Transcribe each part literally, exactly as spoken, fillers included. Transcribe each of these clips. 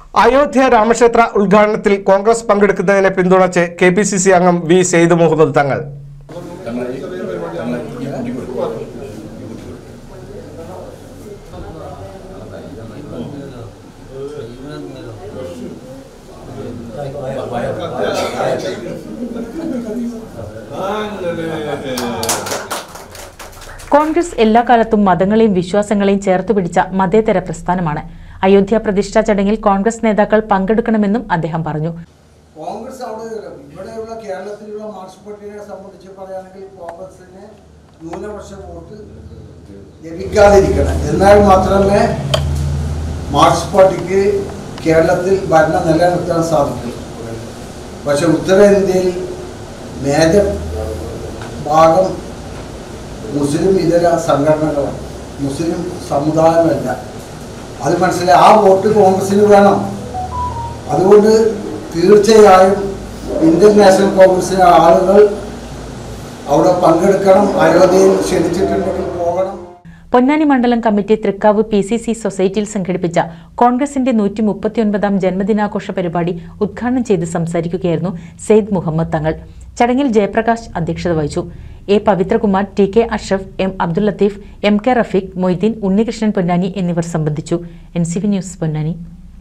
അയോധ്യ രാമക്ഷേത്ര ഉദ്ഘാടനത്തിൽ കോൺഗ്രസ് പങ്കെടുക്കുന്നതിനെ പിന്തുണച്ച് കെ പി സി സി അംഗം വി സെയ്ദ് മുഹമ്മദ് തങ്ങൾ. കോൺഗ്രസ് എല്ലാ കാലത്തും മതങ്ങളെയും വിശ്വാസങ്ങളെയും ചേർത്തുപിടിച്ച മതേതര പ്രസ്ഥാനമാണ്. അയോധ്യ പ്രതിഷ്ഠാ ചടങ്ങിൽ കോൺഗ്രസ് നേതാക്കൾ പങ്കെടുക്കണമെന്നും അദ്ദേഹം പറഞ്ഞു. കോൺഗ്രസ് ഇവിടെയുള്ള കേരളത്തിലുള്ള മാർക്സിസ്റ്റ് പാർട്ടിയെ സംബന്ധിച്ച് പറയുകയാണെങ്കിൽ കോൺഗ്രസിന് ന്യൂനപക്ഷ വോട്ട് ലഭിക്കാതിരിക്കണം, എന്നാൽ മാത്രമേ മാർക്സിസ്റ്റ് പാർട്ടിക്ക് കേരളത്തിൽ ഭരണം നിലനിർത്താൻ സാധിക്കും. പക്ഷെ ഉത്തരേന്ത്യയിൽ മേജർ ഭാഗം മുസ്ലിം ഇതര സംഘടനകളാണ്, മുസ്ലിം സമുദായമല്ല. അത് മനസ്സിലായി ആ വോട്ട് കോൺഗ്രസിന് വേണം. അതുകൊണ്ട് തീർച്ചയായും ഇന്ത്യൻ നാഷണൽ കോൺഗ്രസിലെ ആളുകൾ അവിടെ പങ്കെടുക്കണം. അയോധ്യയിൽ ക്ഷണിച്ചിട്ടുണ്ടെങ്കിൽ പോകണം. പൊന്നാനി മണ്ഡലം committee Thrikkavu P C C സൊസൈറ്റിയിൽ സംഘടിപ്പിച്ച കോൺഗ്രസിന്റെ നൂറ്റി മുപ്പത്തിയൊൻപതാം ജന്മദിനാഘോഷ പരിപാടി ഉദ്ഘാടനം ചെയ്ത് സംസാരിക്കുകയായിരുന്നു സെയ്ദ് മുഹമ്മദ് തങ്ങൾ. ചടങ്ങിൽ ജയപ്രകാശ് അധ്യക്ഷത വഹിച്ചു. A Pavithrakumar, T K Ashraf, M Abdul Latheef, M K Rafeeq, Moideen, Unnikrishnan Ponnani എന്നിവർ സംബന്ധിച്ചു. N C V news Ponnani.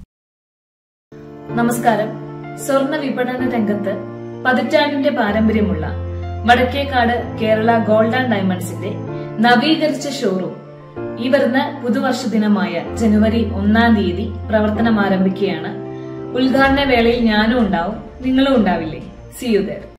നമസ്കാരം. സ്വർണ്ണ വിപണന രംഗത്ത് പതിറ്റാണ്ടിന്റെ പാരമ്പര്യമുള്ള വടക്കേക്കാട് കേരള ഗോൾഡ് ആൻഡ് ഡയമണ്ട്സിന്റെ നവീകരിച്ച ഷോറൂം ഈ വരുന്ന പുതുവർഷ ദിനമായ ജനുവരി ഒന്നാം തീയതി പ്രവർത്തനം ആരംഭിക്കുകയാണ്. ഉദ്ഘാടന വേളയിൽ ഞാനും ഉണ്ടാവും, നിങ്ങളും ഉണ്ടാവില്ലേ? See you there.